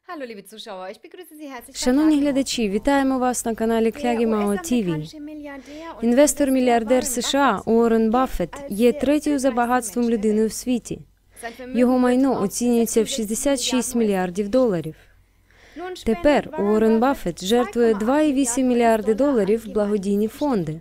Шановні глядачі, вітаємо вас на каналі Клягімао ТВ. Інвестор-мільярдер США Уоррен Баффет є третьою за багатством людиною в світі. Його майно оцінюється в 66 мільярдів доларів. Тепер Уоррен Баффет жертвує 2,8 мільярди доларів в благодійні фонди.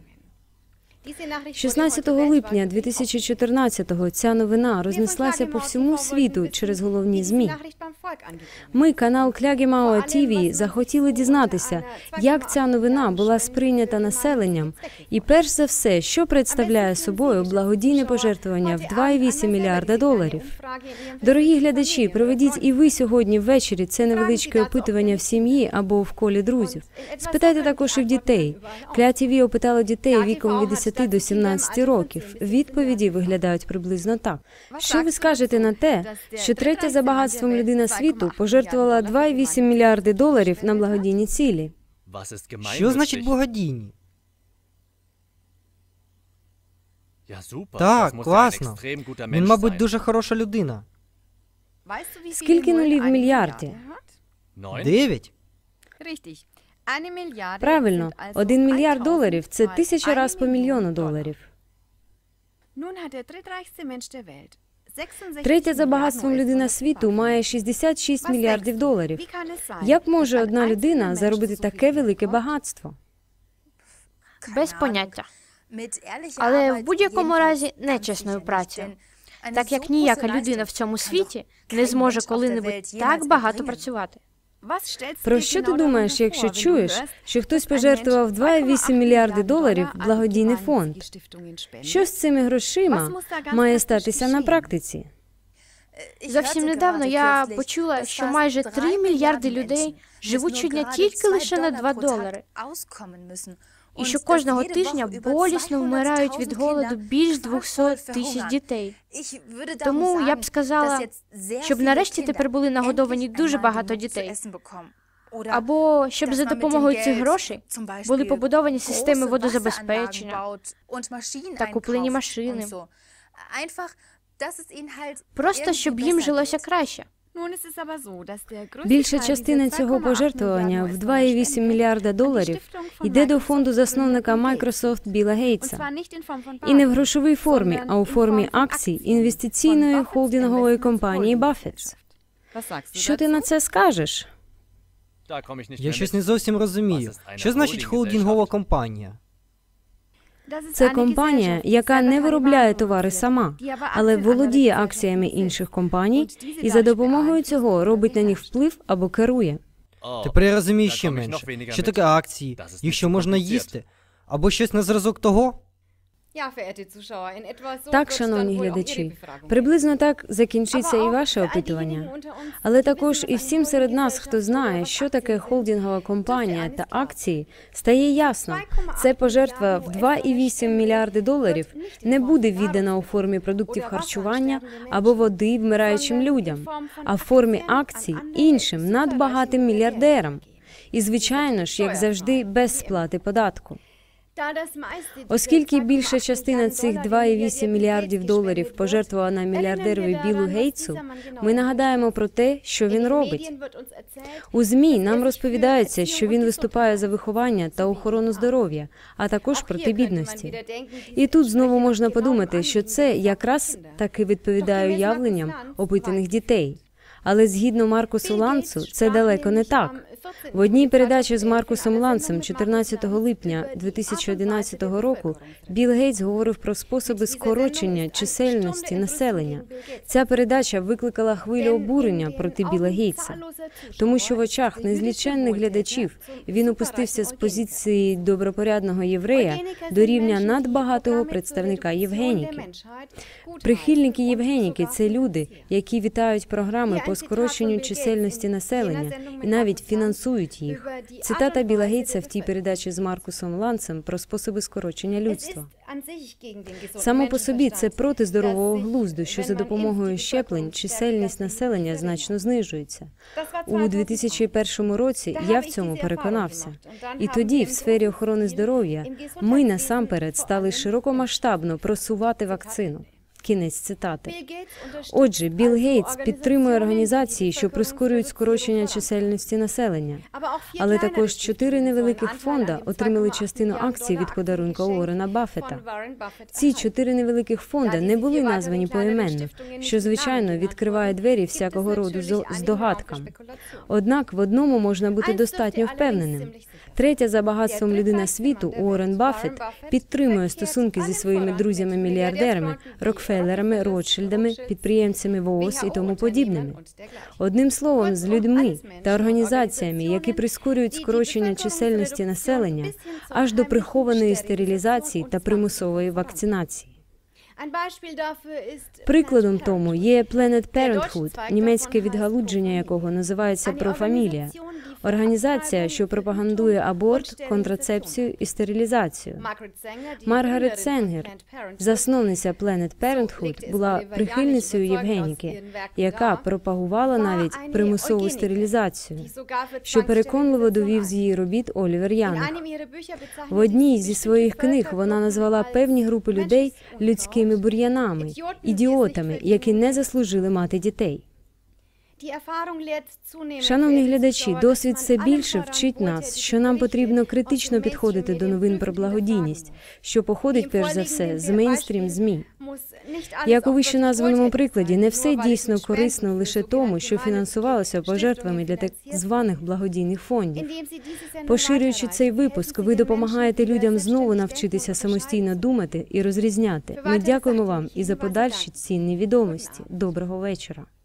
16 липня 2014-го ця новина рознеслася по всьому світу через головні ЗМІ. Ми, канал Клягімао ТВ, захотіли дізнатися, як ця новина була сприйнята населенням і, перш за все, що представляє собою благодійне пожертвування в 2,8 мільярда доларів. Дорогі глядачі, проведіть і ви сьогодні ввечері це невеличке опитування в сім'ї або в колі друзів. Спитайте також і в дітей. Кля-ТВ опитало дітей віком від 10 до 17 років. Відповіді виглядають приблизно так. Що ви скажете на те, що третя за багатством людина світу пожертвувала 2,8 мільярди доларів на благодійні цілі? Що значить благодійні? Так, класно. Він, мабуть, дуже хороша людина. Скільки нулів в мільярді? 9? Правильно, 1 мільярд доларів – це 1000 раз по мільйону доларів. Третя за багатством людина світу має 66 мільярдів доларів. Як може одна людина заробити таке велике багатство? Без поняття. Але в будь-якому разі нечесною працею. Так як ніяка людина в цьому світі не зможе коли-небудь так багато працювати. Про що ти думаєш, якщо чуєш, що хтось пожертвував 2,8 мільярди доларів в благодійний фонд? Що з цими грошима має статися на практиці? Зовсім недавно я почула, що майже 3 мільярди людей живуть щодня тільки лише на 2 долари. І що кожного тижня болісно вмирають від голоду більш 200 тисяч дітей. Тому я б сказала, щоб нарешті тепер були нагодовані дуже багато дітей. Або щоб за допомогою цих грошей були побудовані системи водозабезпечення та куплені машини. Просто щоб їм жилося краще. Більша частина цього пожертвування в 2,8 мільярда доларів йде до фонду засновника Microsoft Біла Гейтса. І не в грошовій формі, а у формі акцій інвестиційної холдингової компанії Buffett. Що ти на це скажеш? Я щось не зовсім розумію. Що значить холдингова компанія? Це компанія, яка не виробляє товари сама, але володіє акціями інших компаній і за допомогою цього робить на них вплив або керує. Тепер я розумію ще менше. Що таке акції? Їх що можна їсти? Або щось на зразок того? Так, шановні глядачі, приблизно так закінчиться і ваше опитування. Але також і всім серед нас, хто знає, що таке холдингова компанія та акції, стає ясно, це пожертва в 2,8 мільярди доларів не буде віддана у формі продуктів харчування або води вмираючим людям, а в формі акцій іншим надбагатим мільярдерам. І, звичайно ж, як завжди, без сплати податку. Оскільки більша частина цих 2,8 мільярдів доларів пожертвована мільярдерові Білу Гейтсу, ми нагадаємо про те, що він робить. У ЗМІ нам розповідається, що він виступає за виховання та охорону здоров'я, а також проти бідності. І тут знову можна подумати, що це якраз таки відповідає уявленням опитаних дітей. Але згідно Маркусу Ланцу, це далеко не так. В одній передачі з Маркусом Ланцем 14 липня 2011 року Білл Гейтс говорив про способи скорочення чисельності населення. Ця передача викликала хвилю обурення проти Біла Гейтса, тому що в очах незліченних глядачів він опустився з позиції добропорядного єврея до рівня надбагатого представника Євгеніки. Прихильники Євгеніки – це люди, які вітають програми по скороченню чисельності населення і навіть фінансують їх. Цитата Біла Гейтса в тій передачі з Маркусом Ланцем про способи скорочення людства. Само по собі це проти здорового глузду, що за допомогою щеплень чисельність населення значно знижується. У 2001 році я в цьому переконався. І тоді, в сфері охорони здоров'я, ми насамперед стали широкомасштабно просувати вакцину. Кінець цитати. Отже, Білл Гейтс підтримує організації, що прискорюють скорочення чисельності населення. Але також 4 невеликих фонда отримали частину акцій від подарунка Уоррена Баффета. Ці 4 невеликих фонда не були названі поіменно, що, звичайно, відкриває двері всякого роду здогадкам. Однак в одному можна бути достатньо впевненим. Третя за багатством людина світу, Уоррен Баффет, підтримує стосунки зі своїми друзями-мільярдерами, Рокфеллерами, Ротшильдами, підприємцями ВООЗ і тому подібними. Одним словом, з людьми та організаціями, які прискорюють скорочення чисельності населення аж до прихованої стерилізації та примусової вакцинації. Прикладом тому є Planned Parenthood, німецьке відгалудження якого називається «Профамілія», організація, що пропагандує аборт, контрацепцію і стерилізацію. Маргарет Сенгер, засновниця Planned Parenthood, була прихильницею Євгеніки, яка пропагувала навіть примусову стерилізацію, що переконливо довів з її робіт Олівер Янг. В одній зі своїх книг вона назвала певні групи людей людськими бур'янами, ідіотами, які не заслужили мати дітей. Шановні глядачі, досвід все більше вчить нас, що нам потрібно критично підходити до новин про благодійність, що походить, перш за все, з мейнстрім ЗМІ. Як у вищеназваному прикладі, не все дійсно корисно лише тому, що фінансувалося пожертвами для так званих благодійних фондів. Поширюючи цей випуск, ви допомагаєте людям знову навчитися самостійно думати і розрізняти. Ми дякуємо вам і за подальші цінні відомості. Доброго вечора.